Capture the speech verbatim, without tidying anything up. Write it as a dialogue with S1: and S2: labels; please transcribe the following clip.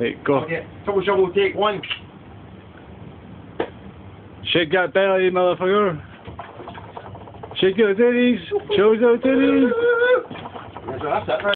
S1: Hey, go.
S2: Okay, Truffle Shuffle, take one.
S1: Shake that belly, motherfucker. Shake those titties. Show those titties.
S2: That's it, right?